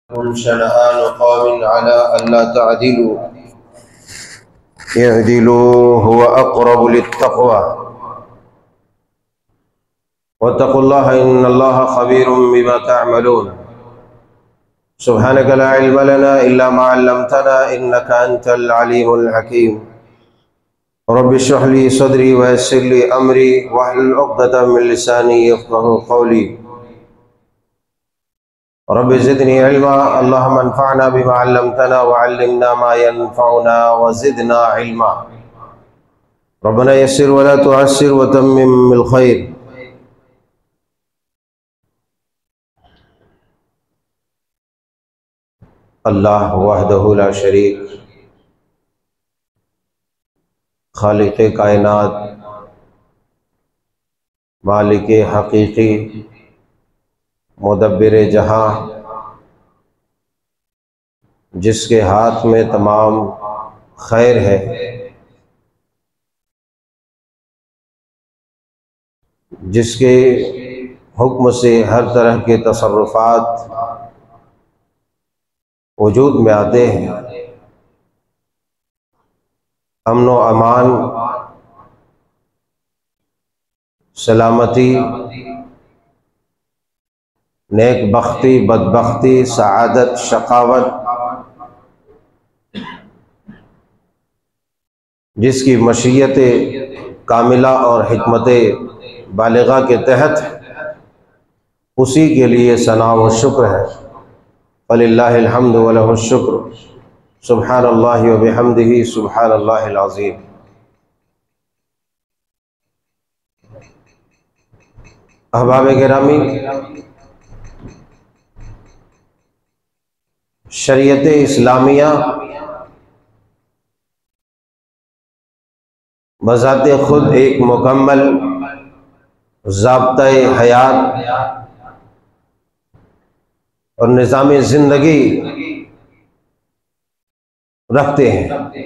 شنآن قوم على ألا تعدلوا اعدلوا هو أقرب للتقوى واتقوا الله إن الله خبير بما تعملون سبحانك لا علم لنا إلا ما علمتنا إنك أنت العليم الحكيم رب اشرح لي صدري ويسر لي أمري واحلل عقدة من لساني يفقهوا قولي رب زدني علما اللهم انفعنا بما علمتنا وعلمنا ما ينفعنا وزدنا علما ربنا يسر ولا تعسر وتمم بالخير। अल्लाह वहदहु ला शरीक खालिक़े कायनात मालिके हकीकी मुदब्बिरे जहां जिसके हाथ में तमाम खैर है, जिसके हुक्म से हर तरह के तसर्रुफात वजूद में आते हैं, अमन व अमान, सलामती, नेक बख्ती, बदबख्ती, सआदत, शकावत, जिसकी मशीयत कामिला और हिकमत बालिगा के तहत उसी के लिए सना व शुक्र है। फलिल्लाहिल हम्दु व लहुश शुक्र सुब्हानल्लाहि व बिहम्दिही सुब्हानल्लाहिल अज़ीम। अहबाब गिरामी, शरीयत इस्लामिया बज़ाते खुद एक मुकम्मल ज़ाब्ता-ए हयात और निज़ाम ज़िंदगी रखते हैं।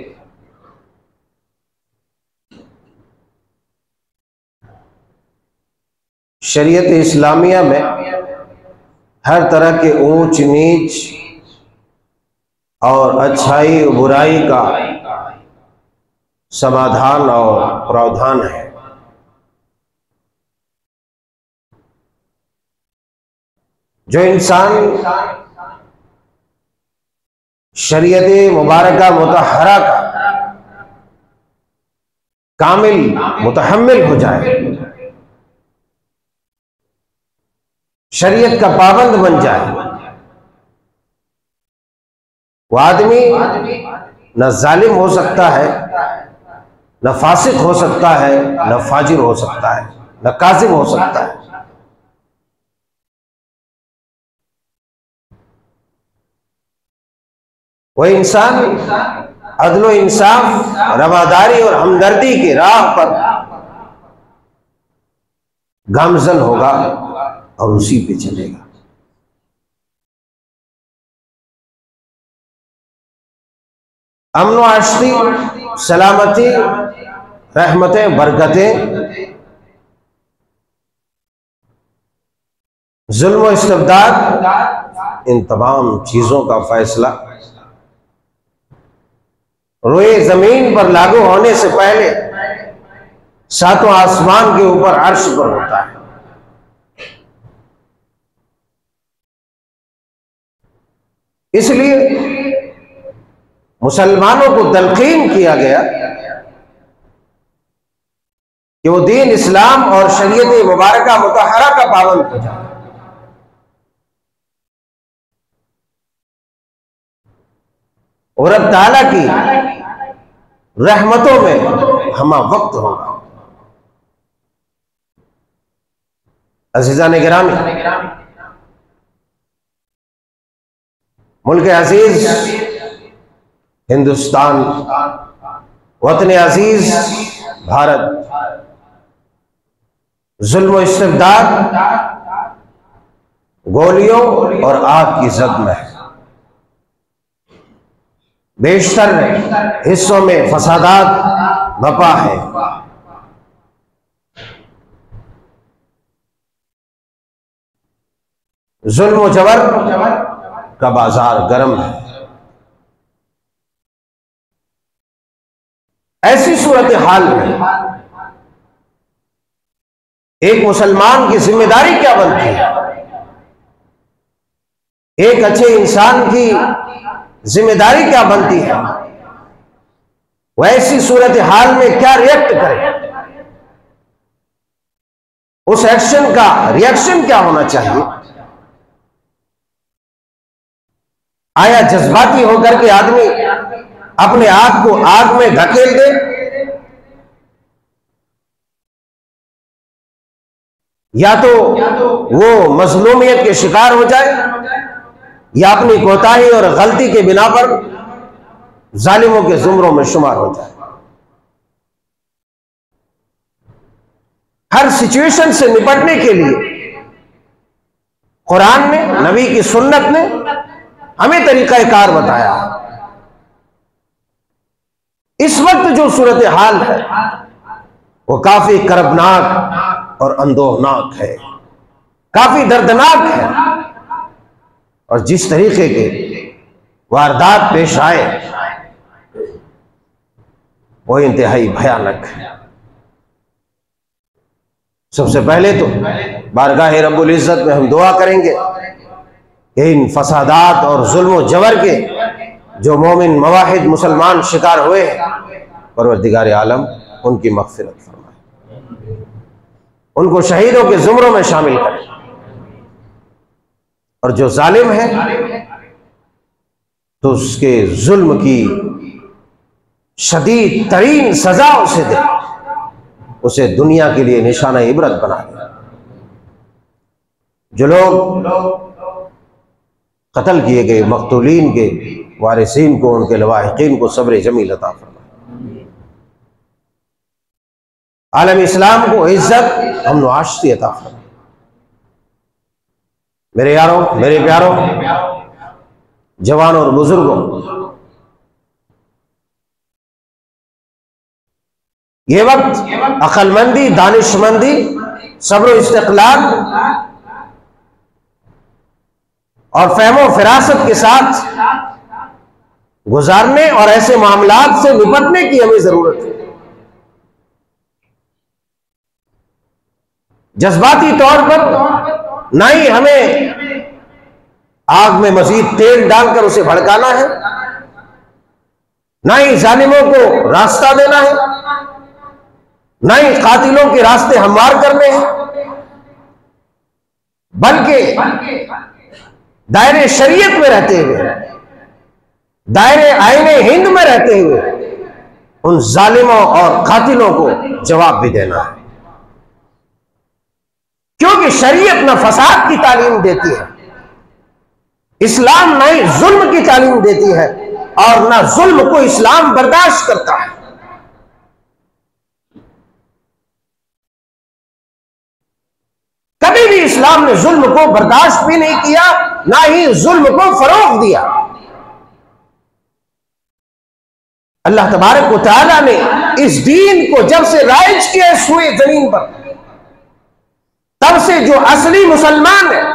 शरीयत इस्लामिया में हर तरह के ऊंच नीच और अच्छाई और बुराई का समाधान और प्रावधान है। जो इंसान शरीयत मुबारका मुतहरा का कामिल मुतहम्मिल हो जाए, शरीयत का पाबंद बन जाए, वो आदमी न जालिम हो सकता है, न फासिक हो सकता है, न फाजिर हो सकता है, न काज़िब हो सकता है। वह इंसान अदलो इंसाफ, रवादारी और हमदर्दी की राह पर गामजन होगा और उसी पे चलेगा। अमन व आशती, सलामती, रहमतें, बरकतें, जुल्म व इस्तिबदाद, इन तमाम चीजों का फैसला रोए जमीन पर लागू होने से पहले सातों आसमान के ऊपर अर्श पर होता है। इसलिए मुसलमानों को तलकीन किया गया कि वो दीन इस्लाम और शरीयत मुबारका मुतहरा का पाबंद हो जाए। और अब ताला की रहमतों में हमा वक्त होगा। अज़ीज़ान गिरामी, मुल्क अजीज हिंदुस्तान, वतन अजीज भारत, जुल्म इस्तिबदाद, गोलियों और आग की जद में है। बेशतर हिस्सों में फसादात बपा है। जुल्म व जबर का बाजार गर्म है। ऐसी सूरत हाल में एक मुसलमान की जिम्मेदारी क्या बनती है, एक अच्छे इंसान की जिम्मेदारी क्या बनती है, वह ऐसी सूरत हाल में क्या रिएक्ट करे, उस एक्शन का रिएक्शन क्या होना चाहिए। आया जज्बाती होकर के आदमी अपने आप को आग में धकेल दे, या तो वो मजलूमियत के शिकार हो जाए, या अपनी कोताही और गलती के बिना पर जालिमों के जुमरों में शुमार हो जाए। हर सिचुएशन से निपटने के लिए कुरान ने, नबी की सुन्नत ने हमें तरीकाकार बताया। इस वक्त जो सूरत हाल है वो काफी करबनाक और अंदोहनाक है, काफी दर्दनाक है, और जिस तरीके के वारदात पेश आए वो इंतहाई भयानक है। सबसे पहले तो बारगाह रब्बुल इज्जत में हम दुआ करेंगे कि इन फसादात और जुल्म जबर के जो मोमिन मवाहिद मुसलमान शिकार हुए हैं, परवरदिगार आलम उनकी मग़फ़िरत फरमाए, उनको शहीदों के ज़ुमरों में शामिल करें, और जो जालिम है तो उसके जुल्म की शदीद तरीन सजा उसे दे, उसे दुनिया के लिए निशाना इबरत बना दे। जो लोग कत्ल किए गए मक़तूलीन के वारिसीन को, उनके लवाहिकीन को सब्र जमील अता फरमाए, आलम इस्लाम को इज्जत अमन आश्ती अता फरमाए। मेरे यारों, मेरे प्यारों, जवानों और बुजुर्गों, ये वक्त अक्लमंदी, दानिशमंदी, सब्र इस्तिक़लाल और फहमो फिरासत के साथ गुजारने और ऐसे मामलात से निपटने की हमें जरूरत है। जज्बाती तौर पर ना ही हमें आग में मजीद तेल डालकर उसे भड़काना है, ना ही जालिमों को रास्ता देना है, ना ही कातिलों के रास्ते हमवार करने हैं, बल्कि दायरे शरीयत में रहते हुए, दायरे आईने हिंद में रहते हुए उन जालिमों और कातिलों को जवाब भी देना है। क्योंकि शरीयत न फसाद की तालीम देती है, इस्लाम न ही जुल्म की तालीम देती है, और न जुल्म को इस्लाम बर्दाश्त करता है। कभी भी इस्लाम ने जुल्म को बर्दाश्त भी नहीं किया, ना ही जुल्म को फरोग दिया। अल्लाह तबारक व तआला ने इस दीन को जब से राइज किया इस हुए जमीन पर, तब से जो असली मुसलमान है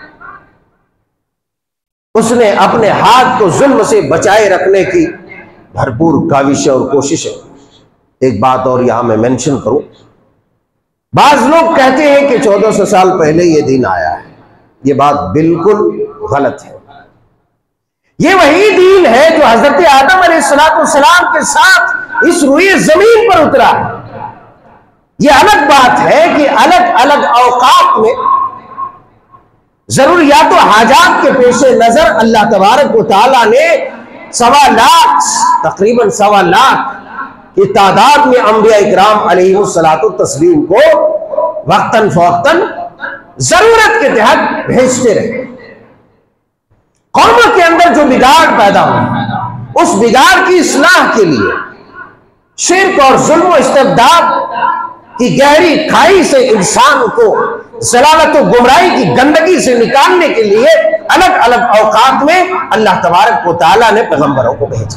उसने अपने हाथ को जुल्म से बचाए रखने की भरपूर काविश और कोशिश है। एक बात और यहां मैं मेंशन करूं, बाज लोग कहते हैं कि 1400 साल पहले यह दीन आया है। यह बात बिल्कुल गलत है। यह वही दीन है जो हजरत आदम अलैहिस्सलाम के साथ इस रुई जमीन पर उतरा है। यह अलग बात है कि अलग अलग औकात में जरूरियात और हाजात के पेशे नजर अल्लाह तबारक व तआला ने 1.25 लाख, तकरीबन 1.25 लाख की तादाद में अंबिया इकराम अलैहिमुस्सलातु तस्लीम को वक्तन फवक्तन जरूरत के तहत भेजते रहे। कौमों के अंदर जो बिगाड़ पैदा हुआ, उस बिगाड़ की इस्लाह के लिए शिर्क और जुल्म और इस्तिबदाद की गहरी खाई से इंसान को जलालत और गुमराही की गंदगी से निकालने के लिए अलग अलग औकात में अल्लाह तबारक व तआला ने पैगंबरों को भेजा,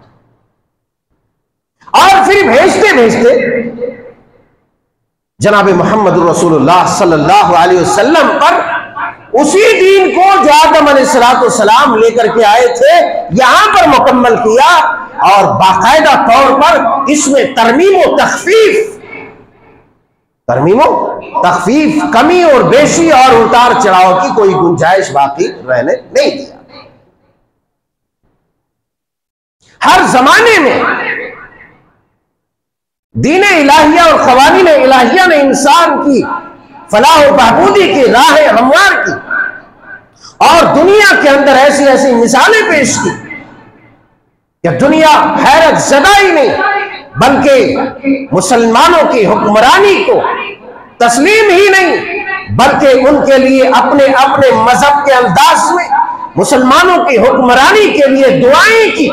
और फिर भेजते भेजते जनाब मोहम्मद रसूलुल्लाह सल्लल्लाहु अलैहि वसल्लम पर उसी दीन को जो आदम अलैहिस्सलाम लेकर के आए थे यहां पर मुकम्मल किया, और बाकायदा तौर पर इसमें तरमीम तखफीफ, कमी और बेशी और उतार चढ़ाव की कोई गुंजाइश बाकी रहने नहीं दिया। हर जमाने में दीन इलाहिया और क़वानीन इलाहिया ने इंसान की फलाह और बहबूदी की राह हमवार की, और दुनिया के अंदर ऐसी ऐसी मिसालें पेश की कि दुनिया हैरत ज़दा ही नहीं बल्कि मुसलमानों की हुक्मरानी को तस्लीम ही नहीं बल्कि उनके लिए अपने अपने मजहब के अंदाज में मुसलमानों की हुक्मरानी के लिए दुआएं की,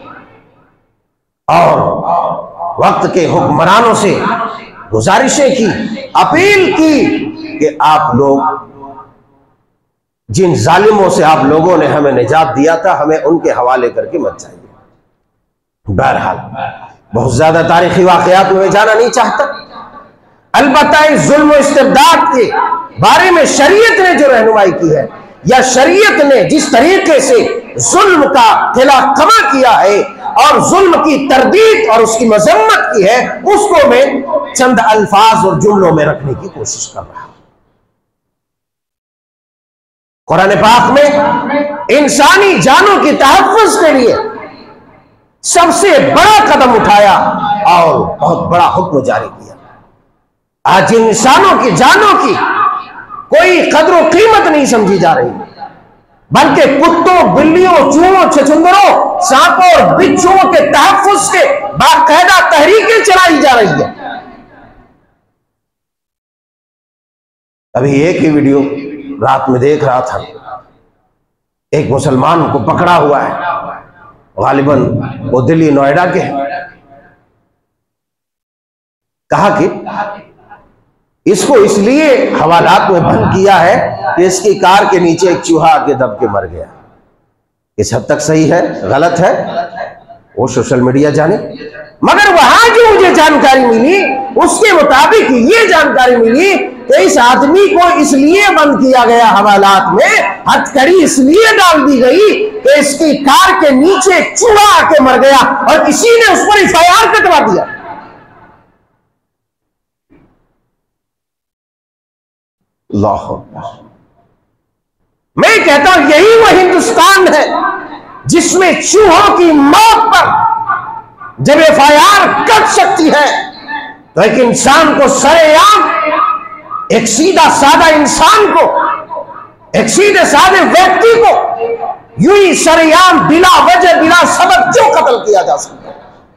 और वक्त के हुक्मरानों से गुजारिशें की, अपील की कि आप लोग जिन जालिमों से आप लोगों ने हमें निजात दिया था हमें उनके हवाले करके मत जाइए। बहरहाल बहुत ज्यादा तारीखी वाकयात में मैं जाना नहीं चाहता, अलबत्ता इस जुल्म इस्तिबदाद के बारे में शरीयत ने जो रहनुमाई की है या शरीयत ने जिस तरीके से जुल्म का खिला कमा किया है और जुल्म की तरदीद और उसकी मजम्मत की है, उसको मैं चंद अल्फाज और जुमलों में रखने की कोशिश कर रहा हूं। कुरान पाक में इंसानी जानों की तहफ़्फ़ुज़ के लिए सबसे बड़ा कदम उठाया और बहुत बड़ा हुक्म जारी किया। आज इंसानों की जानों की कोई कदर कीमत नहीं समझी जा रही, बल्कि कुत्तों, बिल्लियों, चूहों, छछुंदरों, सांपों और बिच्छुओं के तहफ़्फ़ुज़ के बाकायदा तहरीकें चलाई जा रही है। अभी एक ही वीडियो रात में देख रहा था, एक मुसलमान को पकड़ा हुआ है, गालिबन वो दिल्ली नोएडा के हैं। कहा कि इसको इसलिए हवालात में बंद किया है कि इसकी कार के नीचे एक चूहा आके दब के मर गया। इस हद तक सही है, गलत है, वो सोशल मीडिया जाने, मगर वहां जो मुझे जानकारी मिली उसके मुताबिक ये जानकारी मिली कि इस आदमी को इसलिए बंद किया गया हवालात में, हथकड़ी इसलिए डाल दी गई कि इसकी कार के नीचे चूहा आके मर गया और किसी ने उस पर एफआईआर कटवा दिया। अल्लाह, मैं कहता हूं यही वो हिंदुस्तान है जिसमें चूहों की मौत पर जब एफआईआर कट सकती है तो एक इंसान को सरेआम, एक सीधा साधा इंसान को, एक सीधे साधे व्यक्ति को यूं ही सरेआम बिला वजह बिला सबब क्यों कत्ल किया जा सकता है?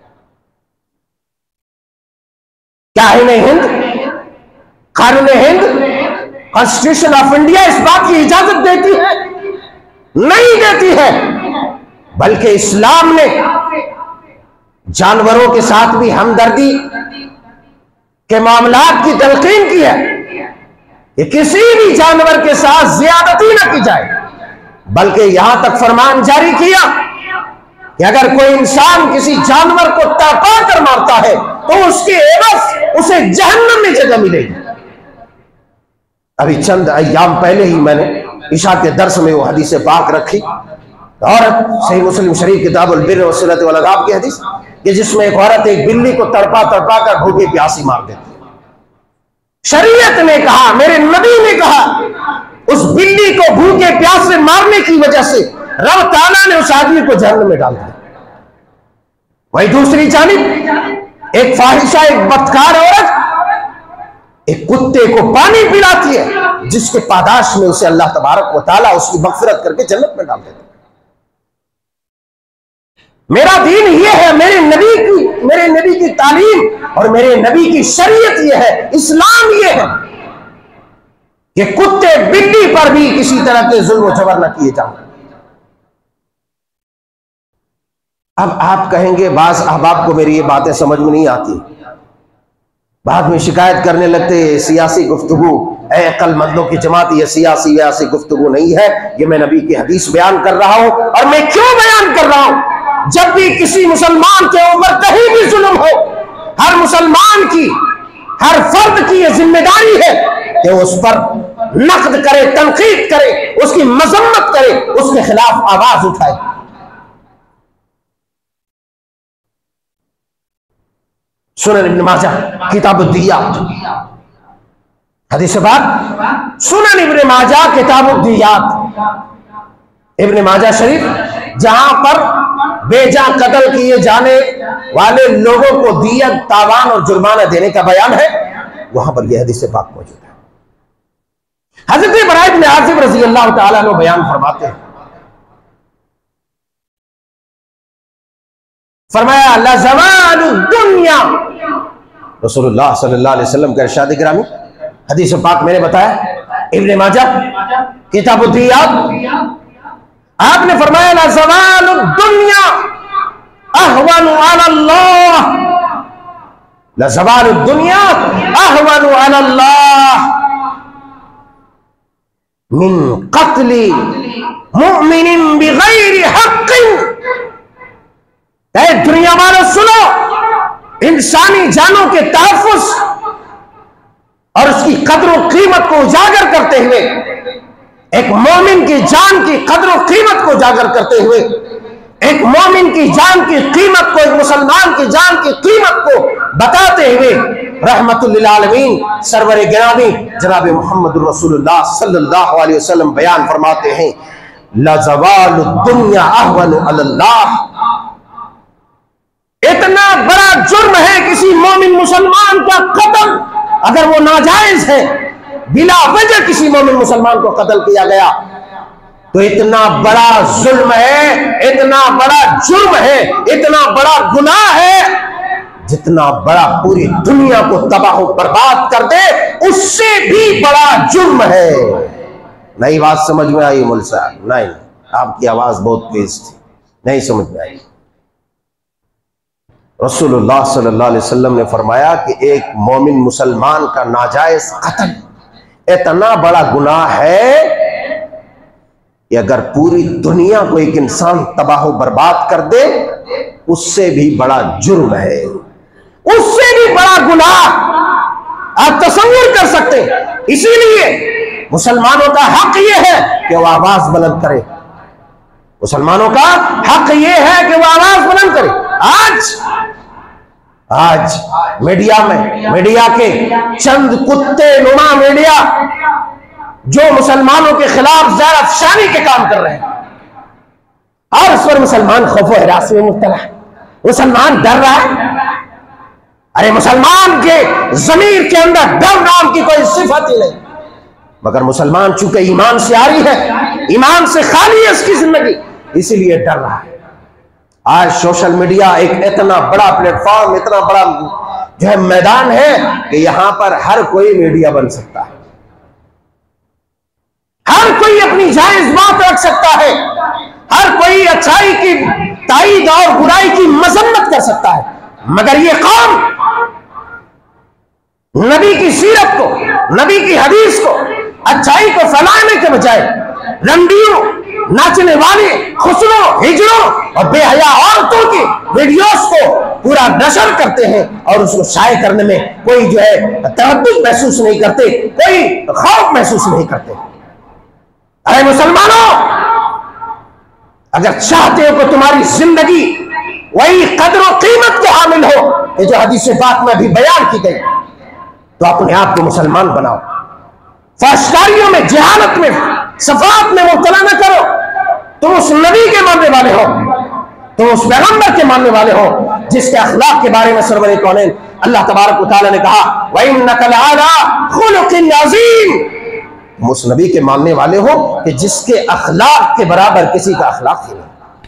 क्या है हिंद, कानून हिंद, कॉन्स्टिट्यूशन ऑफ इंडिया इस बात की इजाजत देती है? नहीं देती है, बल्कि इस्लाम ने जानवरों के साथ भी हमदर्दी के मामलात की तलकीन की है कि किसी भी जानवर के साथ ज्यादती न की जाए, बल्कि यहां तक फरमान जारी किया कि अगर कोई इंसान किसी जानवर को तड़पा कर मारता है तो उसके एवज उसे जहन्नम में जगह मिलेगी। अभी चंद अय्याम पहले ही मैंने इशा के दर्स में वो हदीस पाक रखी, और सही मुस्लिम शरीफ किताबुल बिर्र व सिलत वल अदाब की हदीस, कि जिसमें एक औरत एक बिल्ली को तड़पा तड़पा कर भूखे प्यासी मार देती। शरीयत ने कहा, मेरे नबी ने कहा, उस बिल्ली को भूखे प्यासे मारने की वजह से रब ताला ने उस आदमी को जहन्नम में डाल दिया। वही दूसरी जानिब एक फाहिशा, एक बदकार औरत एक कुत्ते को पानी पिलाती है, जिसके पादाश में उसे अल्लाह तबारक व ताला उसकी मग़फ़िरत करके जन्नत में डाल देता है। मेरा दीन ये है, मेरे नबी की तालीम और मेरे नबी की शरीयत ये है, इस्लाम ये है कि कुत्ते बिल्ली पर भी किसी तरह के जुल्म व जबर न किए जाएं। अब आप कहेंगे बाज़ अहबाब को मेरी ये बातें समझ में नहीं आती, बाद में शिकायत करने लगते सियासी गुफ्तगू, ऐ अक्लमंदों की जमात, ये सियासी व्यासी गुफ्तगू नहीं है, ये मैं नबी की हदीस बयान कर रहा हूं। और मैं क्यों बयान कर रहा हूं? जब भी किसी मुसलमान के ऊपर कहीं भी जुल्म हो, हर मुसलमान की, हर फर्द की यह जिम्मेदारी है कि उस पर नक्द करे, तनकीद करे, उसकी मजम्मत करे, उसके खिलाफ आवाज उठाए। सुनन इब्न माजा किताबुद्दियात, हदीस पाक सुनन इब्न माजा किताबुद्दियात, इब्न माजा शरीफ, जहां पर बेजा कत्ल किए जाने वाले लोगों को दियत, तावान और जुर्माना देने का बयान है, वहां पर यह हदीस पाक मौजूद है। हजरत बरा इब्न आज़िब रज़ी अल्लाह तआला अन्हु बयान फरमाते हैं, फरमाया ला ज़वालुद दुनिया, रसूलुल्लाह सल्लल्लाहु अलैहि वसल्लम का इरशाद गिरामी, हदीस पाक मैंने बताया इब्न माजा किताबुद्दियात, आपने फरमाया ला ज़वालुद दुनिया अहवनु अलल्लाह, ला ज़वालुद दुनिया अहवनु अलल्लाह मिन क़त्लि मुअमिनिन बिग़ैरि हक़्क़िन। दुनिया वालों सुनो, इंसानी जानों के तहफ़्फ़ुज़ और उसकी कद्र कीमत को उजागर करते हुए, एक मोमिन की जान की कद्र कीमत को उजागर करते हुए, एक मोमिन की जान की कीमत को, एक मुसलमान की जान की कीमत को बताते हुए रहमतुल लिल आलमीन सरवर गिरामी जनाब मुहम्मदुर रसूलुल्लाह सल्लल्लाहु अलैहि वसल्लम बयान फरमाते हैं ला ज़वालुद दुनिया अहवनु अलल्लाह। इतना बड़ा जुर्म है किसी मोमिन मुसलमान का कत्ल, अगर वो नाजायज है, बिला वजह किसी मोमिन मुसलमान को कत्ल किया गया तो इतना बड़ा जुल्म है, इतना बड़ा जुर्म है, इतना बड़ा गुनाह है, जितना बड़ा पूरी दुनिया को तबाह बर्बाद कर दे उससे भी बड़ा जुर्म है। नई बात समझ में आई मुल्क साहब? नहीं, आपकी आवाज बहुत तेज थी, नहीं समझ में आई। रसूलुल्लाह सल्लल्लाहु अलैहि वसल्लम ने फरमाया कि एक मोमिन मुसलमान का नाजायज कत्ल इतना बड़ा गुनाह है कि अगर पूरी दुनिया को एक इंसान तबाह बर्बाद कर दे उससे भी बड़ा जुर्म है, उससे भी बड़ा गुनाह आप तसव्वुर कर सकते हैं। इसीलिए मुसलमानों का हक यह है कि वो आवाज बुलंद करे, मुसलमानों का हक यह है कि वो आवाज बुलंद करे। आज मीडिया में, मीडिया के चंद कुत्ते नुमा मीडिया जो मुसलमानों के खिलाफ ज़हर अफशानी के काम कर रहे हैं और उस पर मुसलमान खौफ हिरास में मुब्तला है, मुसलमान डर रहा है। अरे मुसलमान के ज़मीर के अंदर डर नाम की कोई सिफत ही नहीं, मगर मुसलमान चूंकि ईमान से आ रही है, ईमान से खाली है इसकी जिंदगी, इसीलिए डर रहा है। आज सोशल मीडिया एक इतना बड़ा प्लेटफॉर्म, इतना बड़ा जो है मैदान है कि यहां पर हर कोई मीडिया बन सकता है, हर कोई अपनी जायज बात रख सकता है, हर कोई अच्छाई की ताईद और बुराई की मजम्मत कर सकता है। मगर ये कौम नबी की सीरत को, नबी की हदीस को, अच्छाई को फैलाने के बजाय रंडियों, नाचने वाले, खुसरों, हिजड़ों और बेहया औरतों की वीडियोस को पूरा नशर करते हैं और उसको शाये करने में कोई जो है तरद्दुद महसूस नहीं करते, कोई खौफ महसूस नहीं करते। अरे मुसलमानों, अगर चाहते हो कि तुम्हारी जिंदगी वही कद्र और कीमत के हामिल हो ये जो हदीस पाक में भी बयान की गई, तो अपने आप को मुसलमान बनाओ। फाशकारियों में, जहालत में, सफात में मुब्तला न करो। तुम उस नबी के मानने वाले हो, तुम उस पैगंबर के मानने वाले हो जिसके अखलाक के बारे में सरवर कौनैन अल्लाह तबारक व तआला ने कहा व इन्नका लअला खुलुकिन अज़ीम। तुम उस नबी के मानने वाले हो कि जिसके अखलाक के बराबर किसी का अखलाक ही नहीं।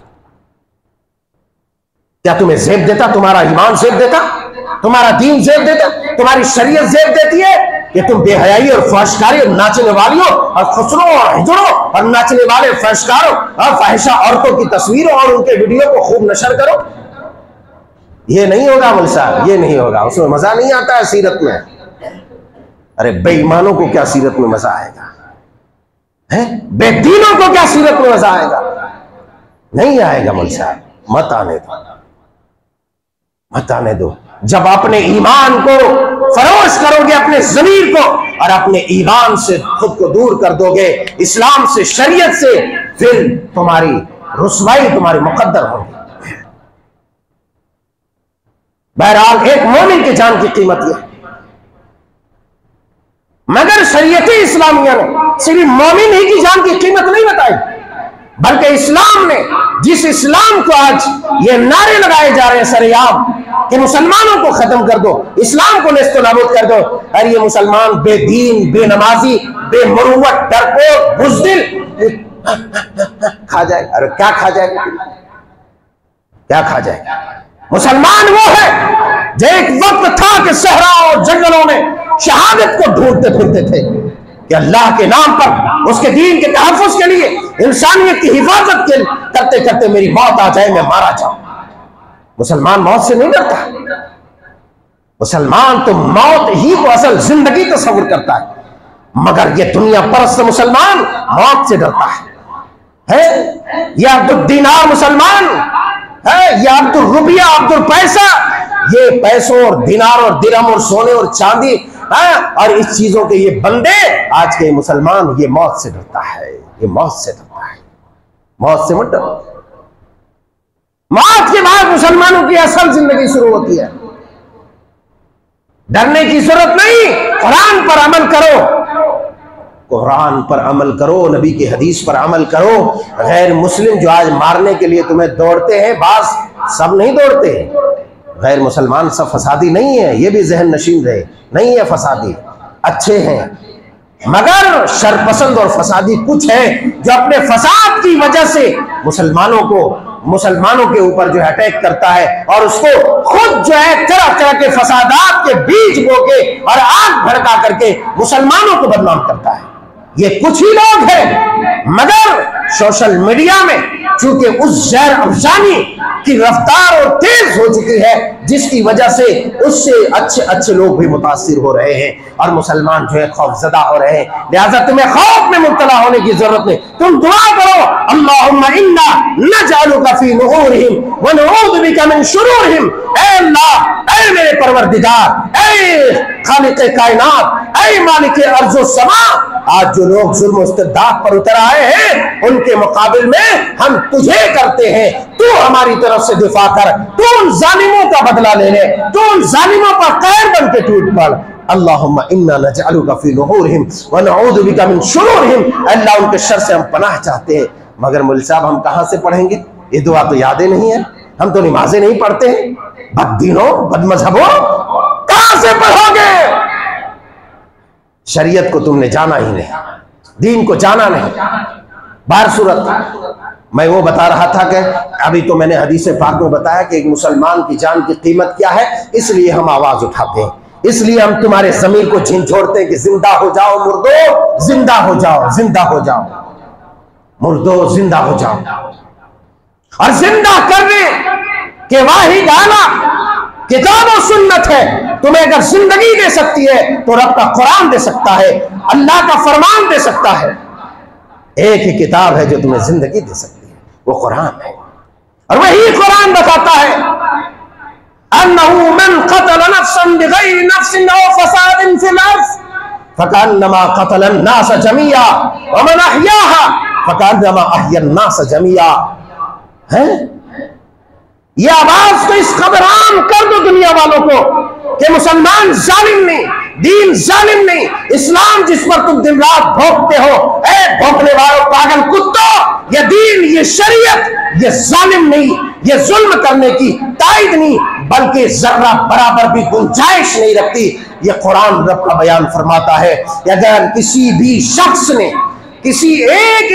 क्या तुम्हें ज़ेब देता? तुम्हारा ईमान ज़ेब देता? तुम्हारा दीन ज़ेब देता? तुम्हारी शरीयत ज़ेब देती है कि तुम बेहयाई और फहशकारी और नाचने वालियों और खुसरों और हिजड़ों और नाचने वाले फहशकारों और फाहिशा औरतों की तस्वीरों और उनके वीडियो को खूब नशर करो? ये नहीं होगा मुल्क साहब, ये नहीं होगा। उसमें मजा नहीं आता है सीरत में। अरे बेईमानों को क्या सीरत में मजा आएगा? है बेदीनों को क्या सीरत में मजा आएगा? नहीं आएगा मुल्क साहब। मत आने दो, मत आने दो। जब अपने ईमान को फरोश करोगे अपने ज़मीर को और अपने ईमान से खुद को दूर कर दोगे, इस्लाम से, शरीयत से, फिर तुम्हारी रुसवाई तुम्हारी मुकद्दर होगी। बहरहाल एक मोमिन की जान की कीमत यह, मगर शरीयत इस्लामिया ने सिर्फ मोमिन ही की जान की कीमत नहीं बताई, बल्कि इस्लाम ने जिस इस्लाम को आज ये नारे लगाए जा रहे हैं सरेआम कि मुसलमानों को खत्म कर दो, इस्लाम को नेस्तो नाबूद कर दो, अरे ये मुसलमान बेदीन, बेनमाजी, बेमरुवत, डरपोक, बुज़दिल खा जाएगा। अरे क्या खा जाएगा, क्या खा जाएगा? मुसलमान वो है जो एक वक्त था कि सहरा और जंगलों में शहादत को ढूंढते फिरते थे कि अल्लाह के नाम पर, उसके दीन के तहफ़्फ़ुज़ के लिए, इंसानियत की हिफाजत के करते करते मेरी मौत आ जाए, मैं मारा जाऊं। मुसलमान मौत से नहीं डरता, मुसलमान तो मौत ही को असल जिंदगी तस्वुर करता है, मगर ये दुनिया परस्त मुसलमान मौत से डरता है। ये अब्दुल दीनार मुसलमान है, ये अब्दुल रुपया, अब्दुल पैसा, ये पैसों और दिनार और दिरहम और सोने और चांदी और इस चीजों के ये बंदे, आज के मुसलमान, ये मौत से डरता है, ये मौत से डरता है। मौत से मत डरो, मौत के बाद मुसलमानों की असल जिंदगी शुरू होती है। डरने की जरूरत नहीं, कुरान पर अमल करो, कुरान पर अमल करो, नबी की हदीस पर अमल करो। गैर मुस्लिम जो आज मारने के लिए तुम्हें दौड़ते हैं, बास सब नहीं दौड़ते, गैर मुसलमान सब फसादी नहीं है, ये भी जहन नशीन रहे, नहीं है फसादी, अच्छे हैं, मगर शरपसंद और फसादी कुछ है जो अपने फसाद की वजह से मुसलमानों के ऊपर जो है अटैक करता है और उसको खुद जो है तरह तरह के फसादात के बीज बो के और आग भड़का करके मुसलमानों को बदनाम करता है। ये कुछ ही लोग हैं, मगर सोशल मीडिया में चूंकि उस जहर अफजानी की रफ्तार और तेज हो चुकी है, जिसकी वजह से उससे अच्छे अच्छे लोग भी मुतासिर हो रहे हैं और मुसलमान जो है खौफजदा हो रहे हैं। लिहाजा तुम्हें खौफ में मुब्तला होने की जरूरत नहीं, तुम दुआ करो, अल्लाहुम्मा इन्ना नजअलुका फी नुहूरिहिम व नऊज़ु बिका मिन शुरूरिहिम। ऐ अल्लाह, ऐ मेरे परवरदिगार, ऐ खालिक़े कायनात, ऐ मालिके अर्ज़ व समा, आज जो लोग जुल्म इस्तिबदाद पर उतर आए हैं, उनके मुकाबिल में हम तुझे करते हैं, तू हमारी तरफ से दिफा कर, तू उन जालिमों का बदला ले ले, तू उन जालिमों पर कहर बन के टूट पड़। अल्लाहुम्मा इन्ना नजअलुका फी नुहूरिहिम व नऊज़ु बिका मिन शुरूरिहिम। अल्लाह, उनके शर से हम पनाह चाहते हैं, मगर मौलवी साहब हम कहां से पढ़ेंगे? ये दुआ तो यादें नहीं है, हम तो नमाजें नहीं पढ़ते हैं, बददीनों, बदमजहबों, कहां से पढ़ोगे? शरीयत को तुमने जाना ही नहीं, दीन को जाना नहीं। बार सूरत मैं वो बता रहा था कि अभी तो मैंने हदीस पाक में बताया कि एक मुसलमान की जान की कीमत क्या है, इसलिए हम आवाज उठाते हैं, इसलिए हम तुम्हारे ज़मीर को झिझोड़ते हैं कि जिंदा हो जाओ मुर्दो, जिंदा हो जाओ, जिंदा हो जाओ मुर्दो, जिंदा हो जाओ। और जिंदा करने के वाहिद आला किताब और सुन्नत है। तुम्हें अगर जिंदगी दे सकती है तो रब का कुरान दे सकता है, अल्लाह का फरमान दे सकता है। एक ही किताब है जो तुम्हें जिंदगी दे सकती है, वो कुरान है। और वही कुरान बताता है अन्नहु मन क़तल नफ्सन बिग़ैरि नफ्सिन औ फ़सादिन फ़िल अर्ज़ फ़कअन्नमा क़तल अन्नास जमीआ व मन अहयाहा फ़कअन्नमा अहया अन्नास जमीआ। है ये आवाज तो इस खबर आम कर दो दुनिया वालों को कि मुसलमान जालिम नहीं, दीन जालिम नहीं, इस्लाम जिस पर तुम दिन रात भोंकते हो, ए भोंकने वालों, पागल कुत्तों, ये दीन, ये शरीयत, ये जालिम नहीं, ये जुल्म करने की तायद नहीं, बल्कि जर्रा बराबर भी गुंजाइश नहीं रखती। ये कुरान रब का बयान फरमाता है कि अगर किसी भी शख्स ने किसी एक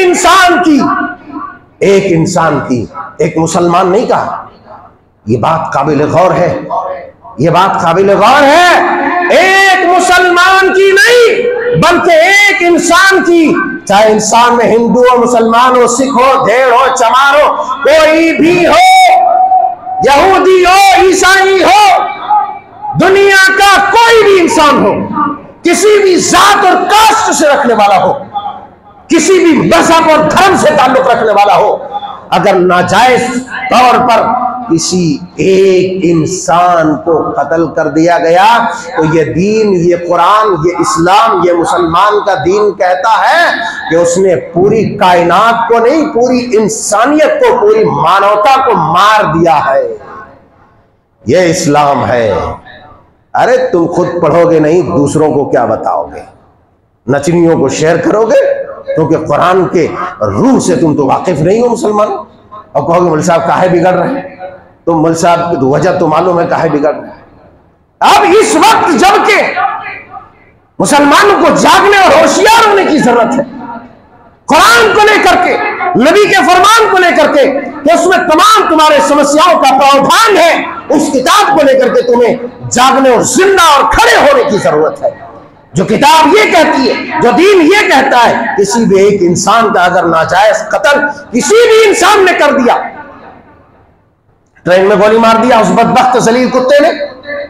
इंसान की, एक मुसलमान नहीं कहा, ये बात काबिल गौर है, ये बात काबिल गौर है, एक मुसलमान की नहीं बल्कि एक इंसान की, चाहे इंसान में हिंदू हो, मुसलमान हो, सिख हो, ढेर हो, चमार हो, कोई भी हो, यहूदी हो, ईसाई हो, दुनिया का कोई भी इंसान हो, किसी भी जात और कास्ट से रखने वाला हो, किसी भी मजहब और धर्म से ताल्लुक रखने वाला हो, अगर नाजायज तौर पर किसी एक इंसान को कत्ल कर दिया गया तो ये दीन, ये कुरान, ये इस्लाम, ये मुसलमान का दीन कहता है कि उसने पूरी कायनात को नहीं, पूरी इंसानियत को, पूरी मानवता को मार दिया है। ये इस्लाम है। अरे तुम खुद पढ़ोगे नहीं, दूसरों को क्या बताओगे? नचनियों को शेयर करोगे क्योंकि कुरान के रूह से तुम तो वाकिफ नहीं हो मुसलमान, और कहोगे मौलवी साहब काहे बिगड़ रहे हैं? तो मौलवी साहब की वजह तो मालूम है काहे बिगड़ रहे हैं। अब इस वक्त जबकि मुसलमानों को जागने और होशियार होने की जरूरत है, कुरान को लेकर के, नबी के फरमान को लेकर के, कि उसमें तमाम तुम्हारे समस्याओं का प्रावधान है, उस किताब को लेकर के तुम्हें जागने और जिंदा और खड़े होने की जरूरत है। जो किताब ये कहती है, जो दीन ये कहता है, किसी भी एक इंसान का अगर नाजायज कत्ल किसी भी इंसान ने कर दिया, ट्रेन में गोली मार दिया उस बदबख्त जलील कुत्ते ने,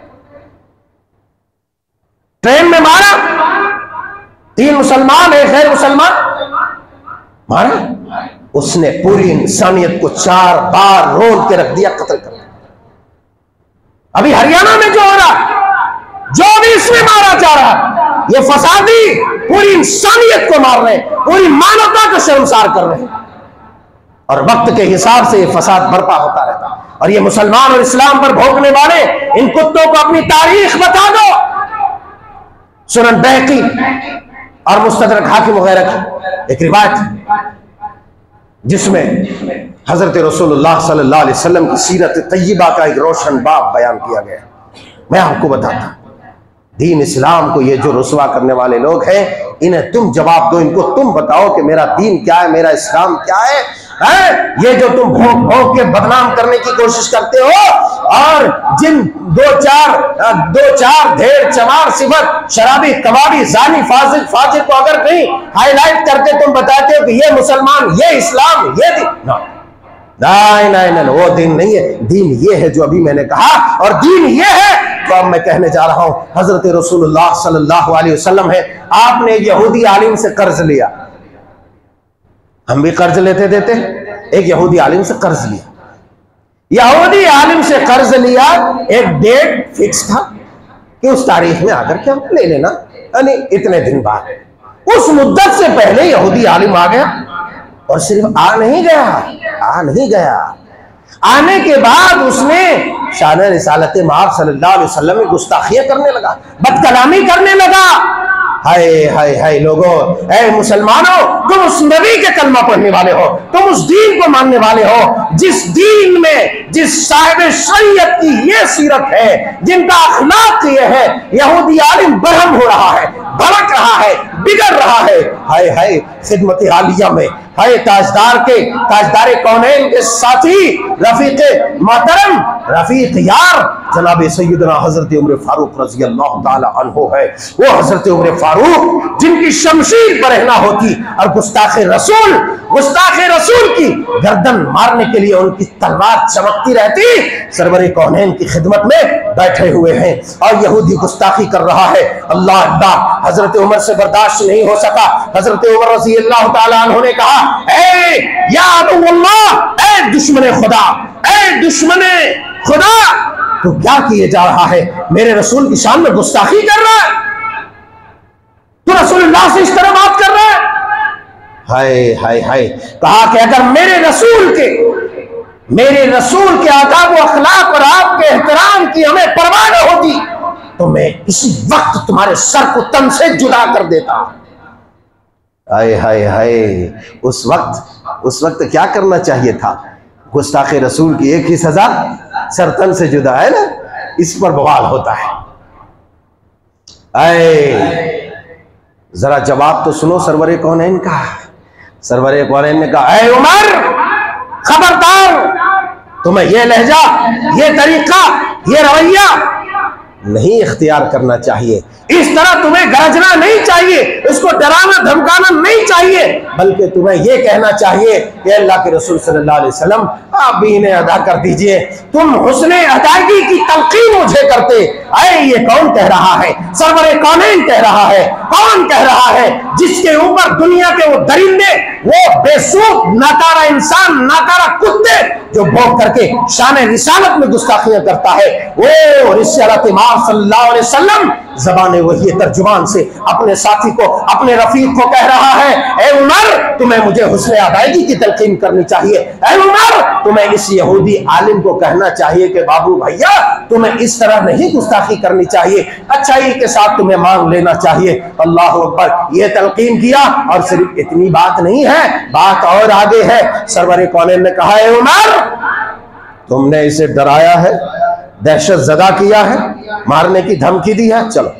ट्रेन में मारा, 3 मुसलमान एक गैर मुसलमान मारा, उसने पूरी इंसानियत को 4 बार रोल के रख दिया, कत्ल कर दिया। अभी हरियाणा में जो हो रहा, जो भी इसमें मारा जा रहा, ये फसादी पूरी इंसानियत को मार रहे हैं, पूरी मानवता को शर्मसार कर रहे हैं, और वक्त के हिसाब से ये फसाद बर्पा होता रहता। और ये मुसलमान और इस्लाम पर भौंकने वाले इन कुत्तों को अपनी तारीख बता दो। सुनन बैहकी और मुस्तदरक हाकिम वगैरह की एक रिवायत जिसमें हजरत रसूलुल्लाह सल्लल्लाहु अलैहि वसल्लम की सीरत तय्यबा का एक रोशन बाब बयान किया गया। मैं आपको बताता, दीन इस्लाम को ये जो रुसवा करने वाले लोग हैं, इन्हें तुम जवाब दो, इनको तुम बताओ कि मेरा दीन क्या है, मेरा इस्लाम क्या है? ये जो तुम भोंक भोंक के बदनाम करने की कोशिश करते हो, और जिन दो चार ढेर चमार सिफत शराबी कबाबी जानी फाजिर को अगर कहीं हाईलाइट करके तुम बताते हो कि ये मुसलमान, ये इस्लाम, ये दीन, नहीं नहीं नहीं, वो दीन नहीं है। दीन ये है जो अभी मैंने कहा, और दीन ये है तो अब मैं कहने जा रहा हूं। हजरत रसूलुल्लाह सल्लल्लाहु अलैहि वसल्लम है, आपने यहूदी आलिम से कर्ज लिया, हम भी कर्ज लेते देते, एक यहूदी आलिम से कर्ज लिया, यहूदी आलिम से कर्ज लिया, एक डेट फिक्स था कि उस तारीख में आकर के हम ले लेना, यानी इतने दिन बाद। उस मुद्दत से पहले यहूदी आलिम आ गया, और सिर्फ आ नहीं गया, आने के बाद उसने शान रिसालत माब सल्लल्लाहु अलैहि वसल्लम में गुस्ताखियां करने लगा, बदकलामी करने लगा। हाय हाय हाय लोगों, ऐ मुसलमानों, तुम उस नबी के कलमा पढ़ने वाले हो, तुम उस दीन को मानने वाले हो जिस दीन में, जिस साहिब शरीयत की ये सीरत है, जिनका अखलाक ये है। यहूदी आलिम बरहम हो रहा है, भड़क रहा है, बिगड़ रहा है। हाय हाय खिदमत आलिया में, हाय ताजदार कौनैन के साथी, रफीक मोहतरम, रफीक यार जनाब सैयदना हजरत उमर फारूक रजी अल्लाह ताला अन्हु है। वो हजरत उमर फारूक जिनकी शमशीर बरहना होती और गुस्ताखे रसूल की गर्दन मारने के लिए उनकी तलवार चमकती रहती, सरवरे कौनैन की खिदमत में बैठे हुए हैं और यहूदी गुस्ताखी कर रहा है। अल्लाह अल्लाह, हजरत उमर से बर्दाश्त नहीं हो सका। हजरत उमर रज़ी अल्लाह ताला अन्हु ने कहा, ए या अबू अल्लाह, ए दुश्मने खुदा, ए दुश्मने खुदा, तो क्या किए जा रहा है? मेरे रसूल की शान में गुस्ताखी कर रहा है, तो रसूलुल्लाह से इस तरह बात कर रहा है। हाय हाय हाय, कहा कि अगर मेरे रसूल के आदाब व अखलाक और आपके एहतराम की हमें परवाह न होती तो मैं इसी वक्त तुम्हारे सर को तन से जुदा कर देता। हाय हाय हाय, उस वक्त क्या करना चाहिए था? गुस्ताखे रसूल की एक ही सजा, सरतन से जुदा, है ना? इस पर बवाल होता है। जरा जवाब तो सुनो सरवरे कौनैन का। सरवरे कौनैन ने कहा, ऐ उमर, खबरदार, तुम्हें यह लहजा, ये तरीका, ये रवैया नहीं इख्तियार करना चाहिए। इस तरह तुम्हें गरजना नहीं चाहिए, इसको डराना धमकाना नहीं चाहिए, बल्कि तुम्हें यह कहना चाहिए कि अल्लाह के रसूल सल्लल्लाहु अलैहि वसल्लम आप भी इन्हें अदा कर दीजिए। तुम हुस्ने अदायगी की तलकीन मुझे करते, अरे ये कौन कह रहा है? सरवरे कौनैन कह रहा है। कौन कह रहा है? जिसके ऊपर दुनिया के वो दरिंदे, वो बेसूख नाकारा इंसान, नाकारा कुत्ते जो भोग करके शान रिसालत में गुस्ताखियां करता है, वो रिसालत इमाम सल्लल्लाहु अलैहि वसल्लम ज़बान वही तर्जुमान से अपने साथी को, अपने रफीक को कह रहा है, ए उमर तुम्हें मुझे हुस्ने अदायगी की तलकीन करनी चाहिए। ए उमर तुम्हें इस यहूदी आलिम को कहना चाहिए कि बाबू भैया तुम्हें इस तरह नहीं गुस्ताखी करनी चाहिए, अच्छाई के साथ तुम्हें मांग लेना चाहिए। अल्लाह अकबर, ये तलकीन किया। और सिर्फ इतनी बात नहीं है, बात और आगे है। सरवर कौनैन ने कहा, ए उमर तुमने इसे डराया है, दहशत ज़दा किया है, मारने की धमकी दी है, चलो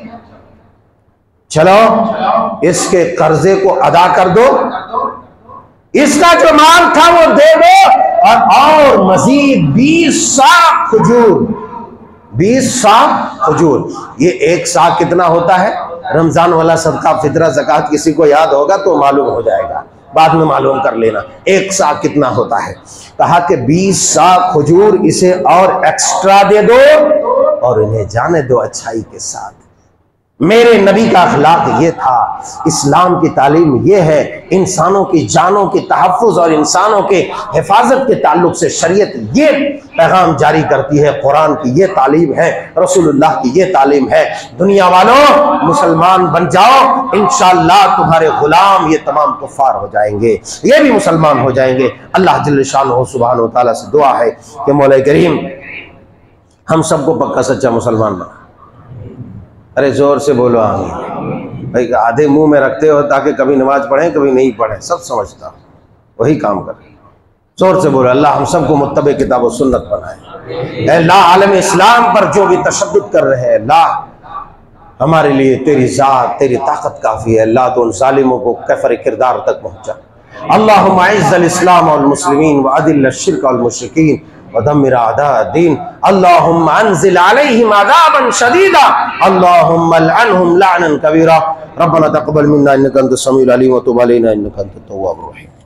चलो इसके कर्जे को अदा कर दो, इसका जो माल था वो दे दो, और मजीद 20 साख खजूर, 20 साख खजूर। ये एक साख कितना होता है? रमजान वाला सदका फितरा ज़कात किसी को याद होगा तो मालूम हो जाएगा, बाद में मालूम कर लेना एक साख कितना होता है। कहा कि 20 साख खजूर इसे और एक्स्ट्रा दे दो और इन्हें जाने दो अच्छाई के साथ। मेरे नबी का अखलाक ये था, इस्लाम की तालीम ये है, इंसानों की जानों की तहफ़्फ़ुज़ और इंसानों के हिफाजत के ताल्लुक से शरीयत ये पैगाम जारी करती है। कुरान की ये तालीम है, रसूलुल्लाह की ये तालीम है। दुनिया वालों मुसलमान बन जाओ, इंशाअल्लाह तुम्हारे गुलाम ये तमाम कुफ़ार हो जाएंगे, ये भी मुसलमान हो जाएंगे। अल्लाह जल्ल शानुहु सुब्हानहु व तआला से दुआ है कि मौला करीम हम सबको पक्का सच्चा मुसलमान बना। अरे जोर से बोलो आमीन। भाई आधे मुंह में रखते हो ताकि कभी नमाज पढ़ें कभी नहीं पढ़ें, सब समझता वही काम करें। जोर से बोलो, अल्लाह हम सबको मुत्तबे किताब और सुन्नत बनाए। अल्लाह आलम इस्लाम पर जो भी तशद्दुद कर रहे हैं, अल्लाह हमारे लिए तेरी ज़ात तेरी ताकत काफ़ी है। अल्लाह तो उन ज़ालिमों को कैफर किरदार तक पहुँचा। अल्लाहुम्मा अइज़्ज़िल इस्लाम वल मुस्लिमीन व अदिल्ल शिर्क वल मुश्रिकीन वदम्मिर अअदाअद्दीन। अल्लाहुम्मा अंज़िल अलैहिम अज़ाबन शदीदा, अल्लाहुम्मा लअनहुम लअनन कबीरा। रब्बना तक़ब्बल मिन्ना इन्नका अंतस समीउल अलीम व तुब अलैना इन्नका अंतत तव्वाबुर रहीम।